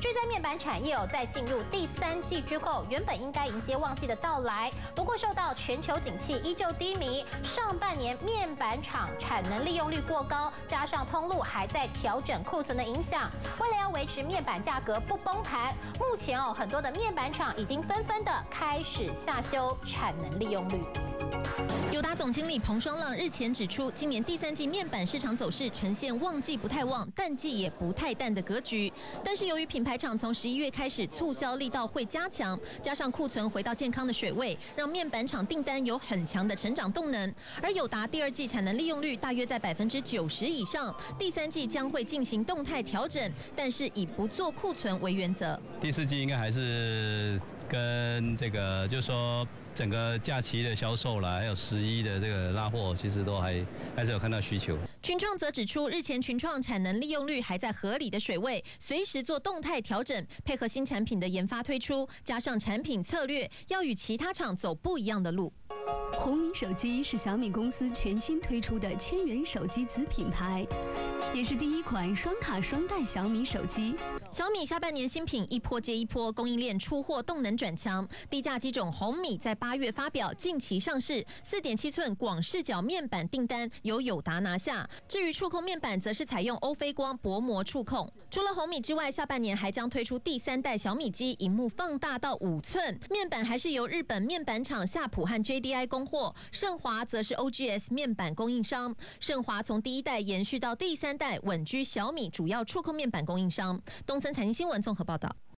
这在面板产业在进入第3季之后，原本应该迎接旺季的到来，不过受到全球景气依旧低迷，上半年面板厂产能利用率过高，加上通路还在调整库存的影响，为了要维持面板价格不崩盘，目前很多的面板厂已经纷纷的开始下修产能利用率。 友达总经理彭双浪日前指出，今年第3季面板市场走势呈现旺季不太旺，淡季也不太淡的格局。但是由于品牌厂从11月开始促销力道会加强，加上库存回到健康的水位，让面板厂订单有很强的成长动能。而友达第2季产能利用率大约在90%以上，第3季将会进行动态调整，但是以不做库存为原则。 第4季应该还是跟这个，就是说。整个假期的销售啦，还有11的这个拉货，其实都还是有看到需求。 群创则指出，日前群创产能利用率还在合理的水位，随时做动态调整，配合新产品的研发推出，加上产品策略，要与其他厂走不一样的路。 红米手机是小米公司全新推出的千元手机子品牌，也是第一款双卡双待小米手机。 小米下半年新品一波接一波，供应链出货动能转强。低价机种红米在8月发表，近期上市4.7寸广视角面板订单由友达拿下。至于触控面板，则是采用欧菲光薄膜触控。除了红米之外，下半年还将推出第3代小米机，萤幕放大到5寸。面板还是由日本面板厂夏普和 JDI 供货，盛华则是 OGS 面板供应商。盛华从第1代延续到第3代，稳居小米主要触控面板供应商。东森财经新闻综合报道。